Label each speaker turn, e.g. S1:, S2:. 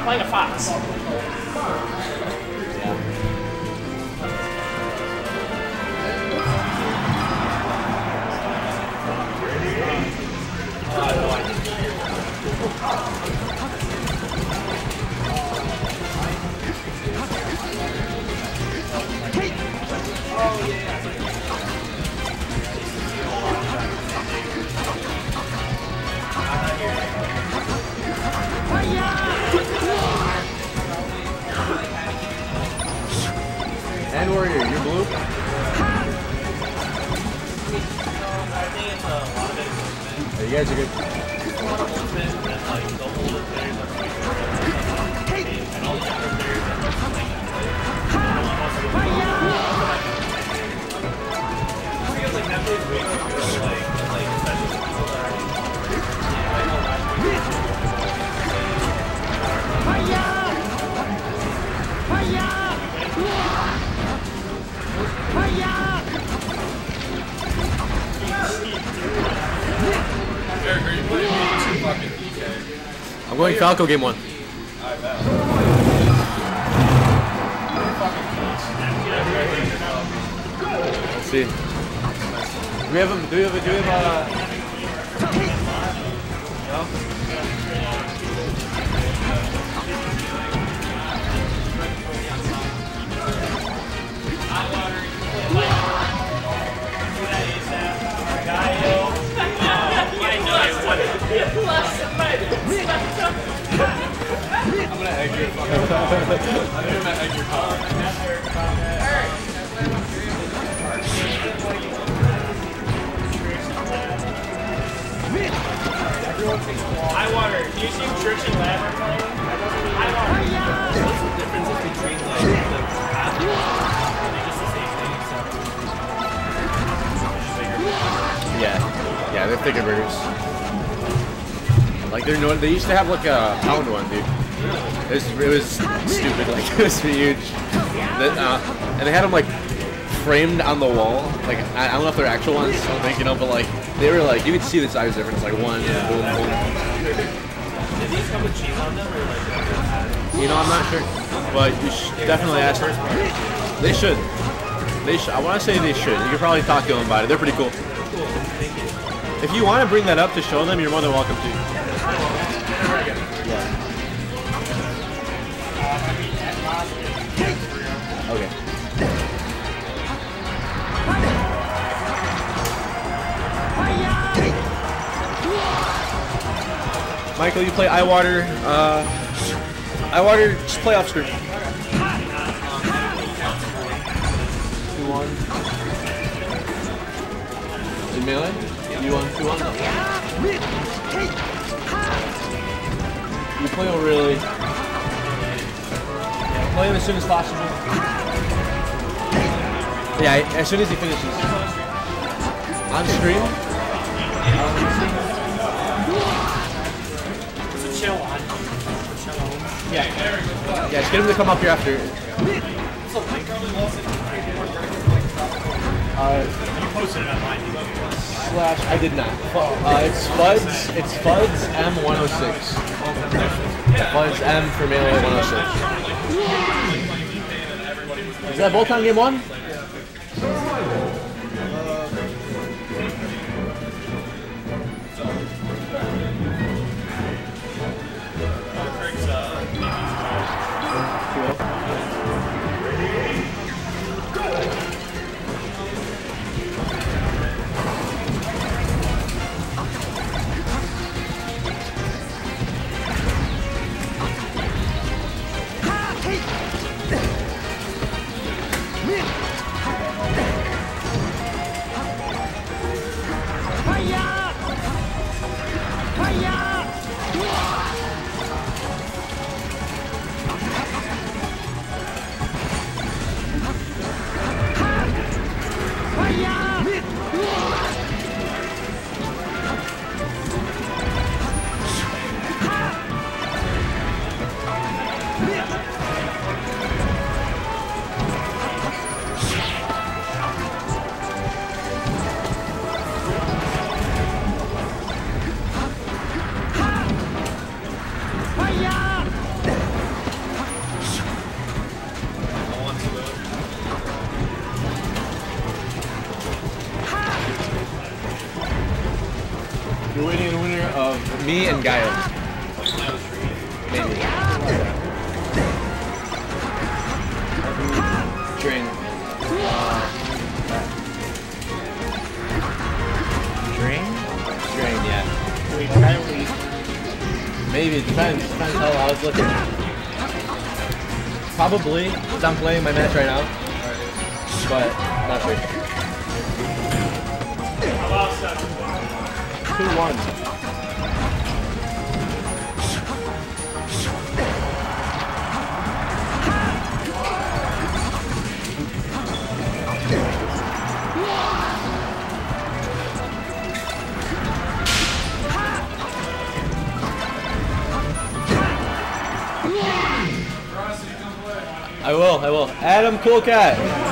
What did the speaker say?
S1: playing a fox.
S2: And Warrior, you're blue?
S1: I think it's a lot of it.
S2: Yeah, you guys are good.
S1: It's a lot of movement and like the older players are pretty good. And all the younger players are like because like that plays way too good, like especially the people that are I know last week.
S3: Eric, are you playing me too fucking DK?
S2: I'm going Falco game 1.
S3: I bet.
S2: Let's see. Do we have no?
S3: I'm gonna egg your fucking I'm gonna egg your car.
S1: High water. Do you see Church and Lab are playing? High water. What's the difference between like the path and they just the same thing except
S2: Yeah, they're thicker burgers. Like they used to have like a pound one, dude. It was stupid, like it was huge. And they had them like framed on the wall. Like I don't know if they're actual ones, I'm thinking of, but like they were like you could see the size difference, like one.
S1: yeah,
S2: boom, boom.
S1: Did these come with cheese on them or like?
S2: You know, I'm not sure, but you should definitely ask them. They should. I want to say they should. You could probably talk to them about it. They're pretty cool.
S1: Cool. Thank you.
S2: If you want to bring that up to show them, you're more than welcome to. Okay. Michael, you play Eyewater. Eyewater, just play off screen. 2-1. In melee? You won 2-1? You play really. Play him as soon as possible. Yeah, as soon as he finishes. On stream?
S1: Chill on.
S2: Yeah, just get him to come up here after.
S1: You posted it online.
S2: / I did not. It's Fuds M106. Fuds M for Melee 106. Is that both on game 1? me and Gaio. Maybe. Drain.
S4: Drain?
S2: Drain, yeah.
S4: We try to leave.
S2: Maybe, it depends. Depends how I was looking. Probably, because I'm playing my match right now. But, not sure.
S1: I lost
S2: 2-1. I will. Adam Cool Cat.